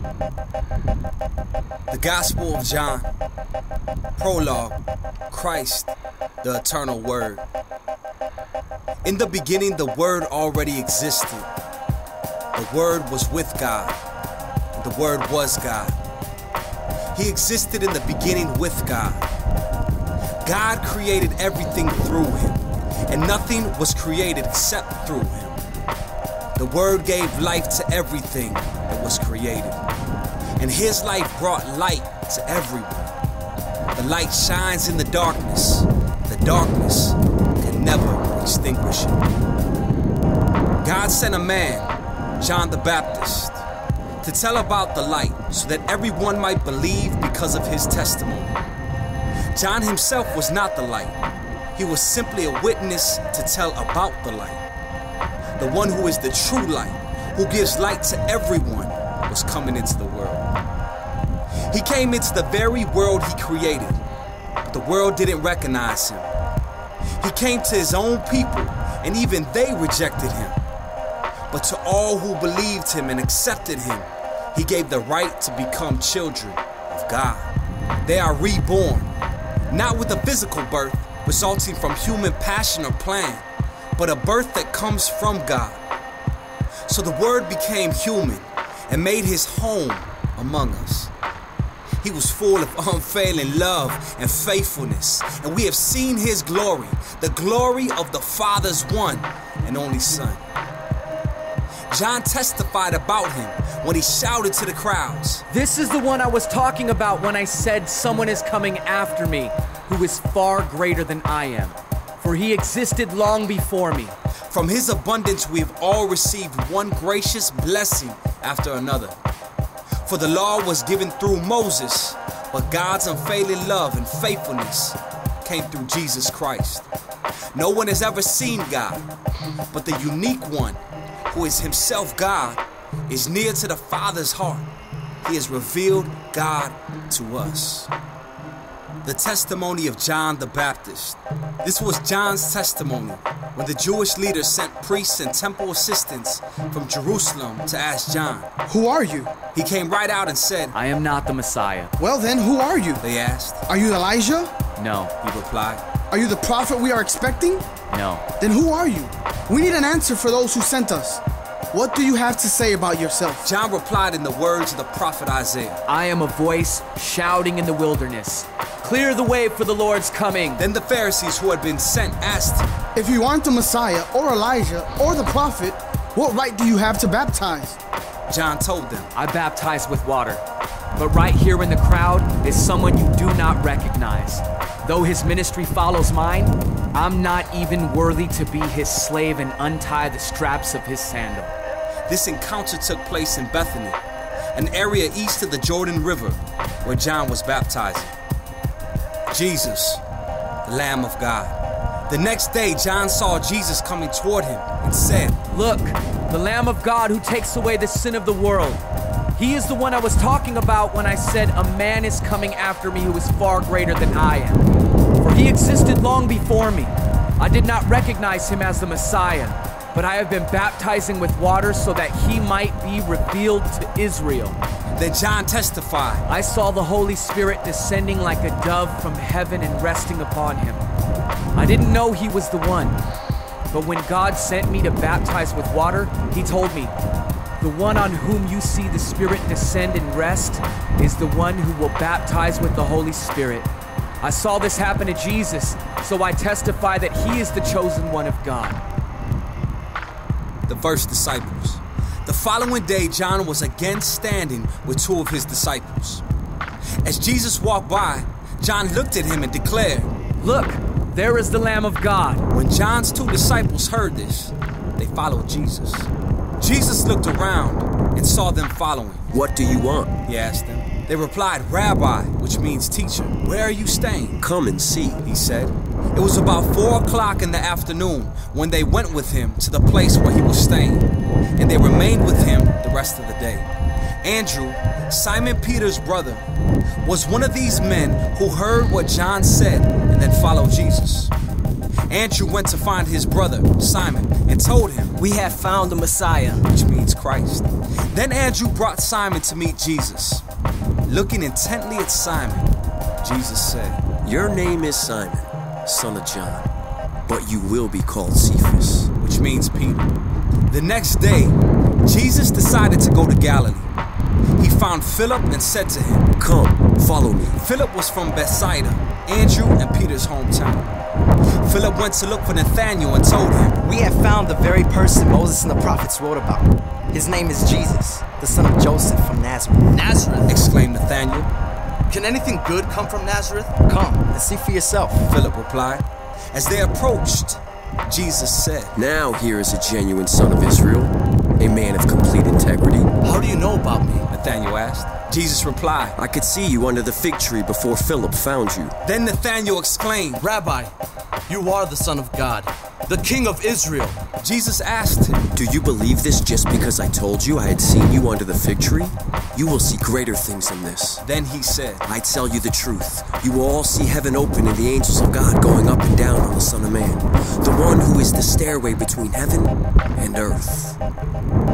The Gospel of John. Prologue. Christ, the eternal Word. In the beginning, the Word already existed. The Word was with God, and the Word was God. He existed in the beginning with God. God created everything through him, and nothing was created except through him. The Word gave life to everything that was created, and his life brought light to everyone. The light shines in the darkness. The darkness can never extinguish it. God sent a man, John the Baptist, to tell about the light so that everyone might believe because of his testimony. John himself was not the light. He was simply a witness to tell about the light. The one who is the true light, who gives light to everyone, was coming into the world. He came into the very world he created, but the world didn't recognize him. He came to his own people, and even they rejected him. But to all who believed him and accepted him, he gave the right to become children of God. They are reborn, not with a physical birth resulting from human passion or plan, but a birth that comes from God. So the Word became human and made his home among us. He was full of unfailing love and faithfulness, and we have seen his glory, the glory of the Father's one and only Son. John testified about him when he shouted to the crowds, "This is the one I was talking about when I said someone is coming after me, who is far greater than I am, for he existed long before me." From his abundance we have all received one gracious blessing after another. For the law was given through Moses, but God's unfailing love and faithfulness came through Jesus Christ. No one has ever seen God, but the unique one, who is himself God, is near to the Father's heart. He has revealed God to us. The testimony of John the Baptist. This was John's testimony when the Jewish leaders sent priests and temple assistants from Jerusalem to ask John, "Who are you?" He came right out and said, "I am not the Messiah." "Well then, who are you?" They asked. "Are you Elijah?" "No." He replied. "Are you the prophet we are expecting?" "No." "Then who are you? We need an answer for those who sent us. What do you have to say about yourself?" John replied in the words of the prophet Isaiah, "I am a voice shouting in the wilderness, 'Clear the way for the Lord's coming.'" Then the Pharisees who had been sent asked him, "If you aren't the Messiah or Elijah or the prophet, what right do you have to baptize?" John told them, "I baptize with water, but right here in the crowd is someone you do not recognize. Though his ministry follows mine, I'm not even worthy to be his slave and untie the straps of his sandal." This encounter took place in Bethany, an area east of the Jordan River where John was baptizing. Jesus, the Lamb of God. The next day, John saw Jesus coming toward him and said, "Look, the Lamb of God who takes away the sin of the world. He is the one I was talking about when I said a man is coming after me who is far greater than I am. For he existed long before me. I did not recognize him as the Messiah, but I have been baptizing with water so that he might be revealed to Israel." Then John testified, "I saw the Holy Spirit descending like a dove from heaven and resting upon him. I didn't know he was the one, but when God sent me to baptize with water, he told me, 'The one on whom you see the Spirit descend and rest is the one who will baptize with the Holy Spirit.' I saw this happen to Jesus, so I testify that he is the chosen one of God." The first disciples. The following day, John was again standing with two of his disciples. As Jesus walked by, John looked at him and declared, "Look, there is the Lamb of God." When John's two disciples heard this, they followed Jesus. Jesus looked around and saw them following. "What do you want?" He asked them. They replied, "Rabbi," which means teacher. "Where are you staying?" "Come and see," he said. It was about 4 o'clock in the afternoon when they went with him to the place where he was staying, and they remained with him the rest of the day. Andrew, Simon Peter's brother, was one of these men who heard what John said and then followed Jesus. Andrew went to find his brother, Simon, and told him, "We have found the Messiah," which means Christ. Then Andrew brought Simon to meet Jesus. Looking intently at Simon, Jesus said, "Your name is Simon, son of John, but you will be called Cephas," which means Peter. The next day, Jesus decided to go to Galilee. He found Philip and said to him, "Come, follow me." Philip was from Bethsaida, Andrew and Peter's hometown. Philip went to look for Nathanael and told him, "We have found the very person Moses and the prophets wrote about. His name is Jesus, the son of Joseph from Nazareth." Nazareth? exclaimed Nathanael. Can anything good come from Nazareth? "Come and see for yourself," Philip replied. As they approached, Jesus said, "Now here is a genuine son of Israel, a man of complete integrity." How do you know about me? Nathanael asked. Jesus replied, "I could see you under the fig tree before Philip found you." Then Nathanael exclaimed, Rabbi, you are the Son of God, the King of Israel. Jesus asked him, "Do you believe this just because I told you I had seen you under the fig tree? You will see greater things than this." Then he said, "I tell you the truth, you will all see heaven open and the angels of God going up and down on the Son of Man, the one who is the stairway between heaven and earth."